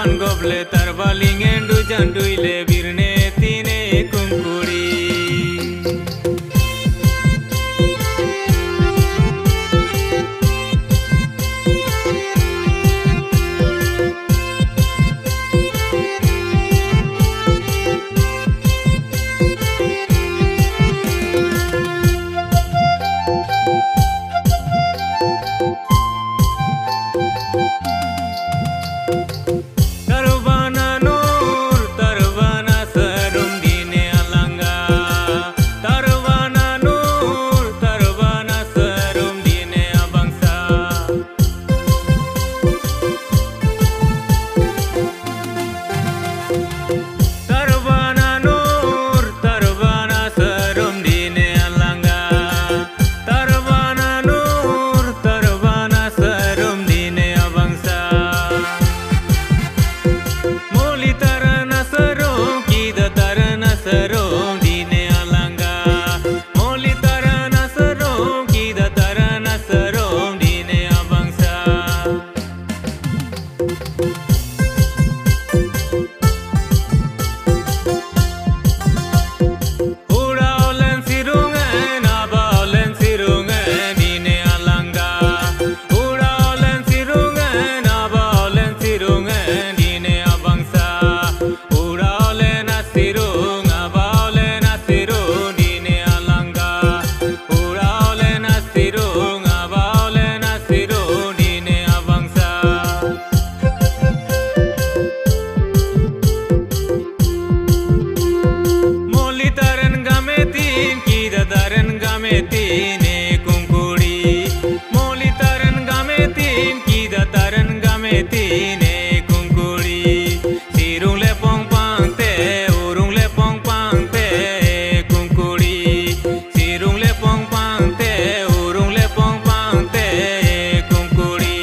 Tarban goble tarbalingen du janduile birne tine kungkuri. Tine kungkuri moli taran gametin kida taran gametine kungkuri sirung lepong pangte urung lepong pangte kungkuri sirung lepong pangte urung lepong pangte kungkuri.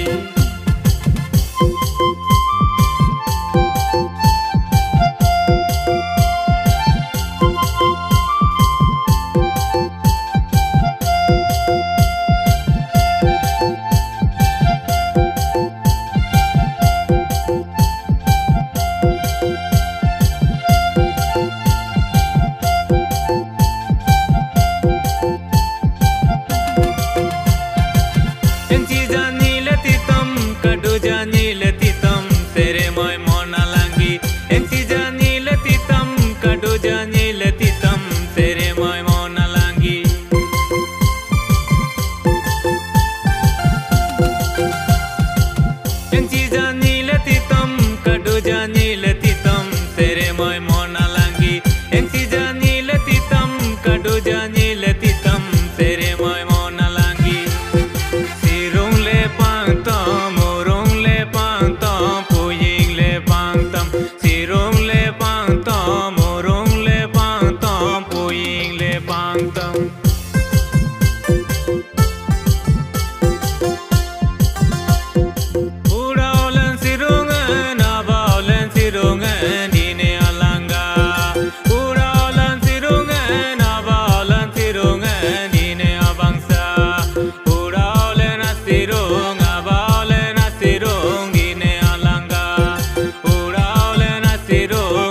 Jani letitam sere moy mona langi ensi jani letitam kadu jani letitam sere moy mona langi ensi jani letitam kadu jani letitam sere moy mona langi ensi jani letitam kadu jani letitam sere moy mona langi sirung le pangtam sirung le pangtam urung le pangtam puying le pangtam. Uraulan sirungan abaulan sirungan dine alanga uraulan sirungan abaulan sirungan dine abangsa uraulan asirung abaulan asirung dine alanga uraulan asirung